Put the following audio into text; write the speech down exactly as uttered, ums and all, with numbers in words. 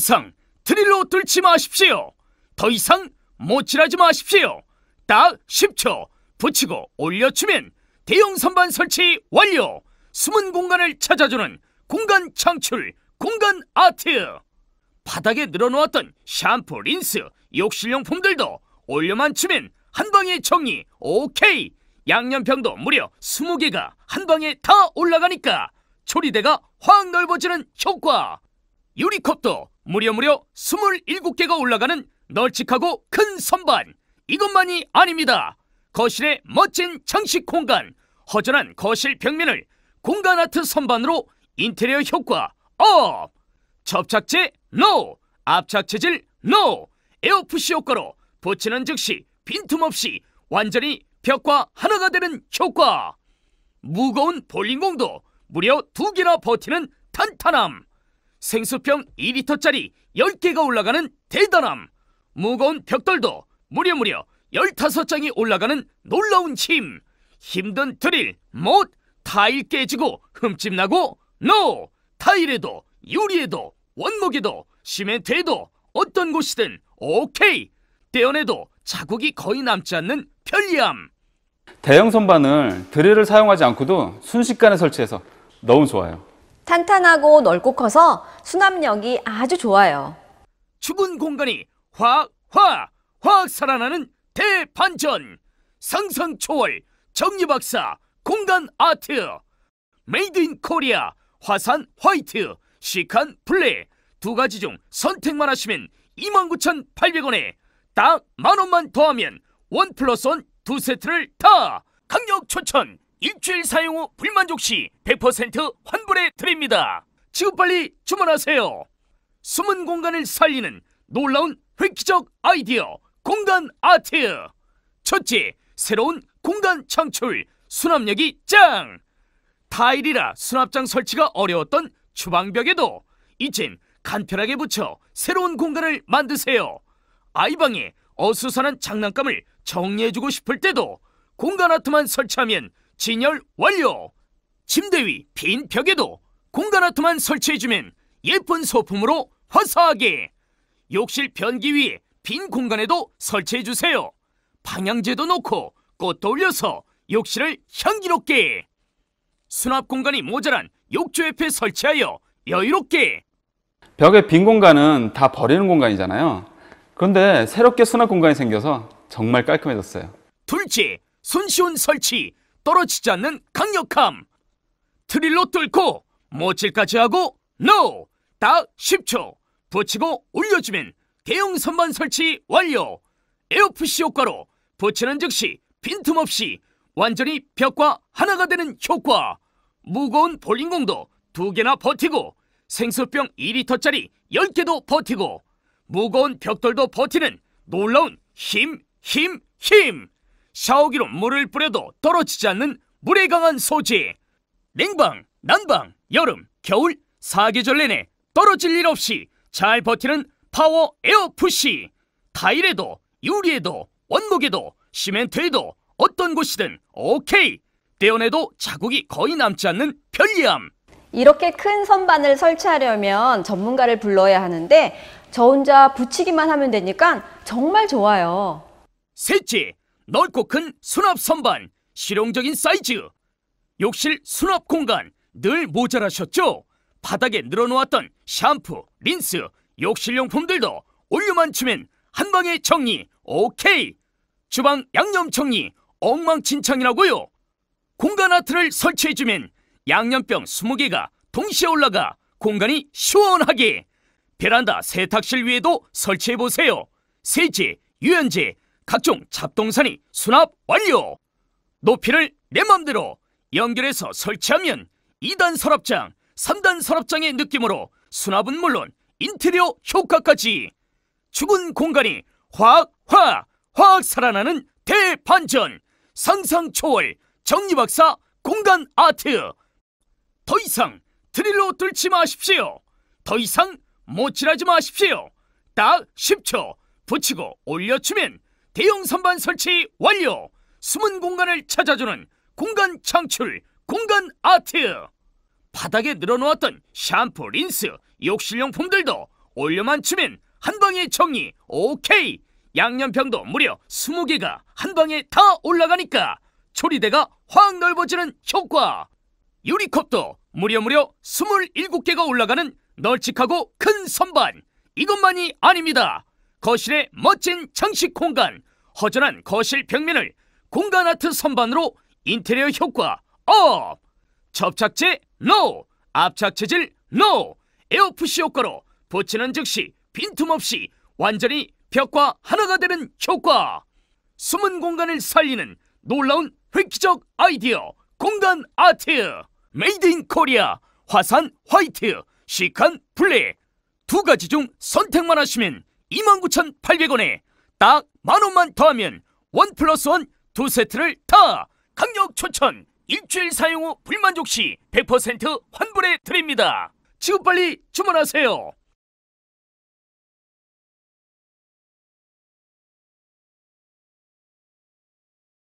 이상 드릴로 뚫지 마십시오. 더 이상 못질하지 마십시오. 딱 십 초 붙이고 올려주면 대형 선반 설치 완료. 숨은 공간을 찾아주는 공간 창출, 공간 아트. 바닥에 늘어놓았던 샴푸, 린스, 욕실용품들도 올려만 주면 한방에 정리. 오케이. 양념병도 무려 스무 개가 한방에 다 올라가니까 조리대가 확 넓어지는 효과. 유리컵도 무려 무려 스물일곱 개가 올라가는 널찍하고 큰 선반. 이것만이 아닙니다. 거실의 멋진 장식 공간, 허전한 거실 벽면을 공간 아트 선반으로 인테리어 효과 업! 접착제 NO! 압착체질 NO! 에어푸시 효과로 붙이는 즉시 빈틈없이 완전히 벽과 하나가 되는 효과. 무거운 볼링공도 무려 두 개나 버티는 탄탄함. 생수병 이 리터짜리 열 개가 올라가는 대단함. 무거운 벽돌도 무려 무려 열다섯 장이 올라가는 놀라운 힘. 힘든 드릴, 못, 타일 깨지고 흠집나고 NO! 타일에도 유리에도 원목에도 시멘트에도 어떤 곳이든 오케이. 떼어내도 자국이 거의 남지 않는 편리함. 대형 선반을 드릴을 사용하지 않고도 순식간에 설치해서 너무 좋아요. 탄탄하고 넓고 커서 수납력이 아주 좋아요. 죽은 공간이 확, 확, 확 살아나는 대반전. 상상 초월 정리박사 공간 아트. 메이드 인 코리아 화산 화이트, 시칸 블랙 두 가지 중 선택만 하시면 이만 구천팔백 원에 딱 만 원만 더하면 원 플러스 원 두 세트를 다 강력 추천. 일주일 사용 후 불만족 시 백 퍼센트 환불해 드립니다. 지금 빨리 주문하세요. 숨은 공간을 살리는 놀라운 획기적 아이디어 공간 아트. 첫째, 새로운 공간 창출. 수납력이 짱. 타일이라 수납장 설치가 어려웠던 주방벽에도 이젠 간편하게 붙여 새로운 공간을 만드세요. 아이방에 어수선한 장난감을 정리해주고 싶을 때도 공간 아트만 설치하면 진열 완료. 침대 위 빈 벽에도 공간 아트만 설치해주면 예쁜 소품으로 화사하게. 욕실 변기 위에 빈 공간에도 설치해주세요. 방향제도 놓고 꽃도 올려서 욕실을 향기롭게. 수납 공간이 모자란 욕조 옆에 설치하여 여유롭게. 벽의 빈 공간은 다 버리는 공간이잖아요. 그런데 새롭게 수납 공간이 생겨서 정말 깔끔해졌어요. 둘째, 손쉬운 설치, 떨어지지 않는 강력함. 드릴로 뚫고 못질까지 하고 NO! 딱 십 초 붙이고 올려주면 대형 선반 설치 완료. 에어푸시 효과로 붙이는 즉시 빈틈없이 완전히 벽과 하나가 되는 효과. 무거운 볼링공도 두 개나 버티고 생수병 이 리터짜리 열 개도 버티고 무거운 벽돌도 버티는 놀라운 힘, 힘, 힘. 샤워기로 물을 뿌려도 떨어지지 않는 물에 강한 소재. 냉방, 난방, 여름, 겨울 사계절 내내 떨어질 일 없이 잘 버티는 파워 에어푸시. 타일에도 유리에도 원목에도 시멘트에도 어떤 곳이든 오케이. 떼어내도 자국이 거의 남지 않는 편리함. 이렇게 큰 선반을 설치하려면 전문가를 불러야 하는데 저 혼자 붙이기만 하면 되니까 정말 좋아요. 셋째, 넓고 큰 수납 선반. 실용적인 사이즈. 욕실 수납 공간 늘 모자라셨죠? 바닥에 늘어놓았던 샴푸, 린스, 욕실용품들도 올려만 주면 한방에 정리. 오케이. 주방 양념 정리 엉망진창이라고요. 공간 아트를 설치해주면 양념병 스무 개가 동시에 올라가 공간이 시원하게. 베란다 세탁실 위에도 설치해보세요. 세제, 유연제, 각종 잡동사니 수납 완료. 높이를 내 맘대로 연결해서 설치하면 이 단 서랍장, 삼 단 서랍장의 느낌으로 수납은 물론 인테리어 효과까지. 죽은 공간이 확, 확, 확 살아나는 대반전. 상상 초월 정리박사 공간 아트. 더 이상 드릴로 뚫지 마십시오. 더 이상 못질하지 마십시오. 딱 십 초 붙이고 올려주면 대형 선반 설치 완료. 숨은 공간을 찾아주는 공간 창출, 공간 아트. 바닥에 늘어놓았던 샴푸, 린스, 욕실용품들도 올려만 주면 한 방에 정리. 오케이. 양념병도 무려 스무 개가 한 방에 다 올라가니까 조리대가 확 넓어지는 효과. 유리컵도 무려 무려 스물일곱 개가 올라가는 널찍하고 큰 선반. 이것만이 아닙니다. 거실의 멋진 장식 공간, 허전한 거실 벽면을 공간 아트 선반으로 인테리어 효과 업! 접착제 NO! 압착 재질 NO! 에어푸시 효과로 붙이는 즉시 빈틈없이 완전히 벽과 하나가 되는 효과. 숨은 공간을 살리는 놀라운 획기적 아이디어 공간 아트. 메이드 인 코리아. 화산 화이트, 시칸 블랙. 두 가지 중 선택만 하시면 이만 구천팔백 원에 딱 만 원만 더하면 원 플러스 원 두 세트를 다 강력 추천. 일주일 사용 후 불만족 시 백 퍼센트 환불해 드립니다. 지금 빨리 주문하세요.